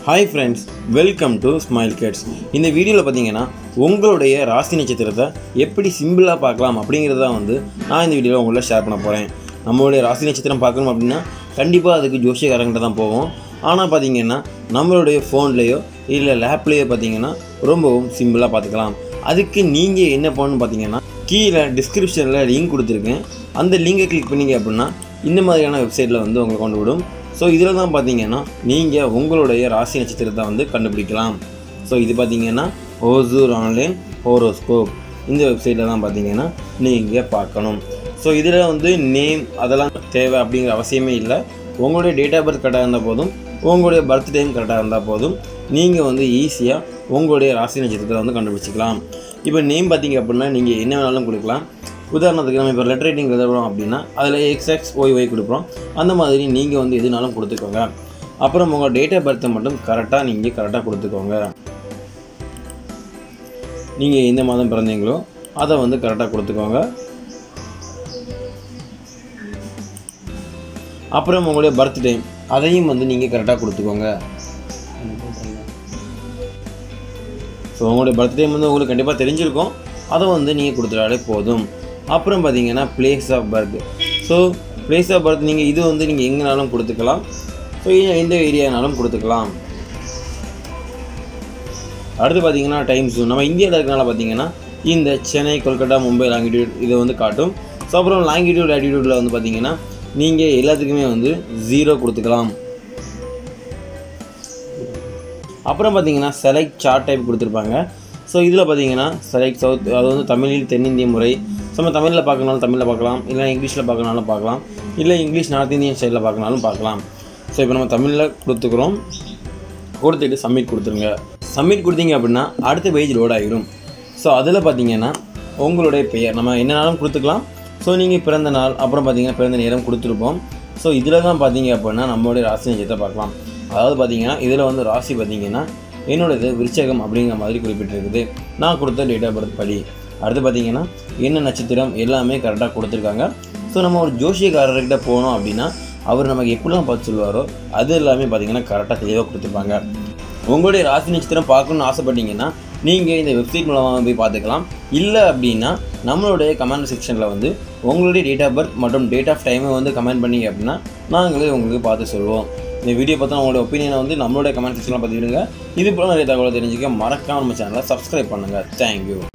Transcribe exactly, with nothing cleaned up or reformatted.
Hi friends, welcome to Smile Kids. இந்த வீடியோவில் பார்த்தீங்கன்னா உங்களுடைய ராசி நட்சத்திரத்தை எப்படி சிம்பிளாக பார்க்கலாம் அப்படிங்கிறத வந்து நான் இந்த வீடியோவில் உங்களோட ஷேர் பண்ண போகிறேன். நம்மளுடைய ராசி நட்சத்திரம் பார்க்கணும் அப்படின்னா கண்டிப்பாக அதுக்கு ஜோசியக்காரங்கிட்ட தான் போவோம். ஆனால் பார்த்தீங்கன்னா நம்மளுடைய ஃபோன்லேயோ இல்லை லேப்லேயோ பார்த்தீங்கன்னா ரொம்பவும் சிம்பிளாக பார்த்துக்கலாம். அதுக்கு நீங்கள் என்ன பண்ணணும்னு பார்த்தீங்கன்னா கீழே டிஸ்கிரிப்ஷனில் லிங்க் கொடுத்துருக்கேன். அந்த லிங்கை கிளிக் பண்ணிங்க அப்படின்னா இந்த மாதிரியான வெப்சைட்டில் வந்து உங்களை கொண்டு விடும். ஸோ இதில் தான் பார்த்தீங்கன்னா நீங்கள் உங்களுடைய ராசி நட்சத்திரத்தை வந்து கண்டுபிடிக்கலாம். ஸோ இது பார்த்தீங்கன்னா ஓசூர் ஆன்லைன் ஹோரோஸ்கோப் இந்த வெப்சைட்டில் தான் பார்த்தீங்கன்னா நீங்கள் பார்க்கணும். ஸோ இதில் வந்து நேம் அதெல்லாம் தேவை அப்படிங்கிற அவசியமே இல்லை. உங்களுடைய டேட் ஆஃப் பர்த் கரெக்டாக இருந்தால் போதும், உங்களுடைய பர்த் டைம் கரெக்டாக இருந்தால் போதும், நீங்கள் வந்து ஈஸியாக உங்களுடைய ராசி நட்சத்திரத்தை வந்து கண்டுபிடிச்சிக்கலாம். இப்போ நேம் பார்த்தீங்க அப்படின்னா நீங்கள் என்ன வேணாலும் கொடுக்கலாம். உதாரணத்துக்கு நம்ம இப்போ லெட்டர் ரைட்டிங் எழுதுறோம் அப்படின்னா அதில் எக்ஸ் எக்ஸ் ஒய் ஒய் கொடுப்போம். அந்த மாதிரி நீங்கள் வந்து எதுனாலும் கொடுத்துக்கோங்க. அப்புறம் உங்கள் டேட் ஆஃப் பர்த்தை மட்டும் கரெக்டாக நீங்கள் கரெக்டாக கொடுத்துக்கோங்க. நீங்கள் எந்த மாதம் பிறந்தீங்களோ அதை வந்து கரெக்டாக கொடுத்துக்கோங்க. அப்புறம் உங்களுடைய பர்த் டைம் அதையும் வந்து நீங்கள் கரெக்டாக கொடுத்துக்கோங்க. ஸோ உங்களுடைய பர்த் டைம் வந்து உங்களுக்கு கண்டிப்பாக தெரிஞ்சிருக்கும், அதை வந்து நீங்கள் கொடுத்துட்டாலே போதும். அப்புறம் பார்த்தீங்கன்னா place of birth. So place of birth நீங்கள் இது வந்து நீங்கள் எங்கேனாலும் கொடுத்துக்கலாம். ஸோ எந்த ஏரியானாலும் கொடுத்துக்கலாம். அடுத்து பார்த்தீங்கன்னா டைம் ஜோன். நம்ம இந்தியாவில் இருக்கனால பார்த்தீங்கன்னா இந்த சென்னை, கொல்கட்டா, மும்பை லாங்கிடியூட் இதை வந்து காட்டும். ஸோ அப்புறம் லாங்கிடியூட் லேட்டிடியூடில் வந்து பார்த்தீங்கன்னா நீங்கள் எல்லாத்துக்குமே வந்து ஜீரோ கொடுத்துக்கலாம். அப்புறம் பார்த்தீங்கன்னா செலக்ட் சார்ட் டைப் கொடுத்துருப்பாங்க. ஸோ இதில் பார்த்தீங்கன்னா செலக்ட் சவுத், அது வந்து தமிழில் தென்னிந்திய முறை. ஸோ நம்ம தமிழில் பார்க்கனாலும் தமிழில் பார்க்கலாம், இல்லை இங்கிலீஷில் பார்க்கனாலும் பார்க்கலாம், இல்லை இங்கிலீஷ் நார்த் இந்தியன் ஸ்டைலில் பார்க்கனாலும் பார்க்கலாம். ஸோ இப்போ நம்ம தமிழில் கொடுத்துக்கிறோம். கொடுத்துட்டு சப்மிட் கொடுத்துருங்க. சப்மிட் கொடுத்தீங்க அப்படின்னா அடுத்த பேஜ் லோட் ஆகிடும். ஸோ அதில் பார்த்தீங்கன்னா உங்களுடைய பெயர் நம்ம என்னன்னாலும் கொடுத்துக்கலாம். ஸோ நீங்கள் பிறந்த நாள், அப்புறம் பார்த்தீங்கன்னா பிறந்த நேரம் கொடுத்துருப்போம். ஸோ இதில் தான் பார்த்தீங்க அப்படின்னா நம்மளுடைய ராசி நட்சத்திரத்தை பார்க்கலாம். அதாவது பார்த்தீங்கன்னா இதில் வந்து ராசி பார்த்தீங்கன்னா என்னோடது விருச்சகம் அப்படிங்கிற மாதிரி குறிப்பிட்டிருக்குது. நான் கொடுத்த டேட் ஆஃப் பர்த் படி. அடுத்து பார்த்தீங்கன்னா என்ன நட்சத்திரம் எல்லாமே கரெக்டாக கொடுத்துருக்காங்க. ஸோ நம்ம ஒரு ஜோசியக்காரர்கிட்ட போனோம் அப்படின்னா அவர் நமக்கு எப்படிலாம் பார்த்து சொல்லுவாரோ அது எல்லாமே பார்த்தீங்கன்னா கரெக்டாக தெளிவாக கொடுத்துருப்பாங்க. உங்களுடைய ராசி நட்சத்திரம் பார்க்கணுன்னு ஆசைப்பட்டீங்கன்னா நீங்கள் இந்த வெப்சைட் மூலமாக போய் பார்த்துக்கலாம். இல்லை அப்படின்னா நம்மளுடைய கமெண்ட் செக்ஷனில் வந்து உங்களுடைய டேட் ஆஃப் பர்த் மற்றும் டேட் ஆஃப் டைமை வந்து கமெண்ட் பண்ணிங்க அப்படின்னா நாங்களே உங்களுக்கு பார்த்து சொல்லுவோம். இந்த வீடியோ பார்த்தா உங்களோட ஒப்பீனியனை வந்து நம்மளுடைய கமெண்ட் செக்ஷனில் பார்த்துக்கிடுங்க. இது போல நிறைய தகவலை தெரிஞ்சுக்க மறக்காம நம்ம சேனலை சப்ஸ்கிரைப் பண்ணுங்கள். தேங்க்யூ.